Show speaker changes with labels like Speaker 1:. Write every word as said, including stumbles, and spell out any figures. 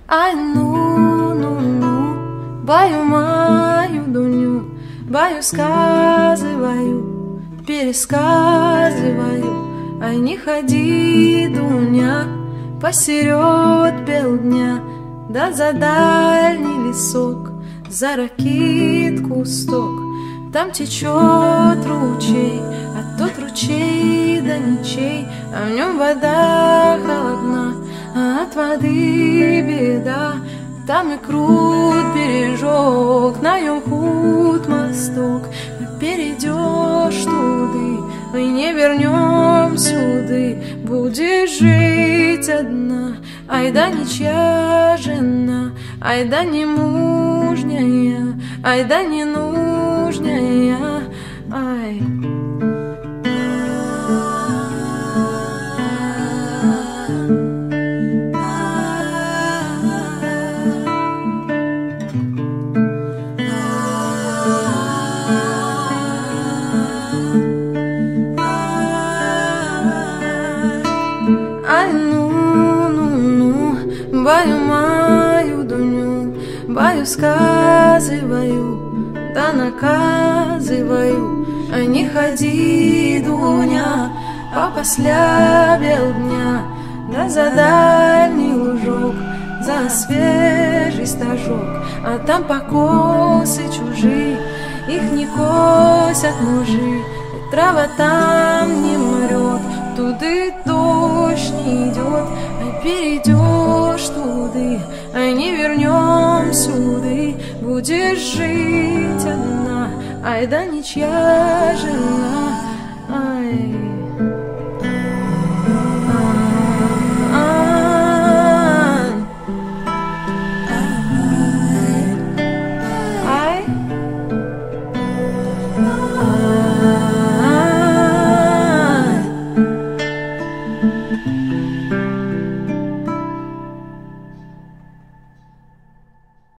Speaker 1: Ай, ну, ну, ну, баю мою Дуню, баю сказываю, пересказываю. Ай, не ходи, Дуня, посеред бел дня, да за дальний лесок, за ракит кусток. Там течет ручей, а тот ручей да ничей, а в нем вода холодна, а от воды беда. Там и крут бережок, на нем худ мосток. Перейдешь туды, мы не вернем сюды. Будешь жить одна, ай да ничья жена, ай да не мужняя, ай да не нужняя, ай. Ай, ну, ну, ну, баю мою Дуню, баю сказываю, да наказываю. А не ходи, Дуня, а после бел дня, да за дальний лужок, за свежий стажок. А там покосы чужие, их не косят мужи, и трава там не мрет, туды дождь не идет. А перейдешь туды, а не вернем сюды. Будешь жить одна, ай да ничья жена, ай.